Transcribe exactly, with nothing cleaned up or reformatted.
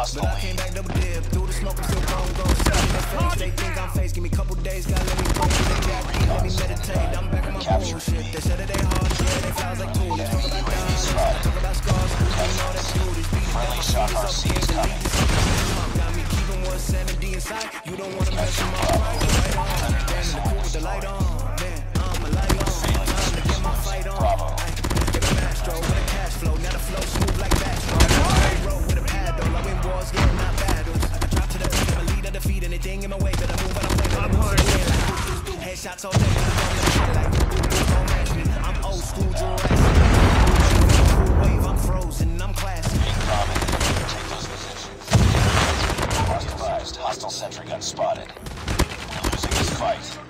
hostile But I came back double dip, through the smoke, I'm still gon' go. Face, they think I'm face, give me a couple days, gotta let me break the gap, let me meditate. I'm back on my bullshit. They said that they hard, yeah, they fouls like tools. Talk about dimes, talk about scars, you know that dude. Friendly shock R C is coming. Got me keeping one seventy inside. You don't wanna mess with my right, right on. Damn, in the cool with the light on. Man, I'm a light on. Time to get my fight on. Bravo. Get a Mastro with a cash flow. Now the flow smooth like Mastro. I roll with a paddle. I win wars, yeah, not battles. I drop to the beat, I'm a leader, defeat anything in my way. But I move when I'm playing. I'm hard. Headshots all day. Like, don't match me. I'm old school Jurassic. Cool wave, I'm frozen. I'm classic. Incoming. Take those positions. Hostile, hostile sentry gun spotted. We're losing this fight.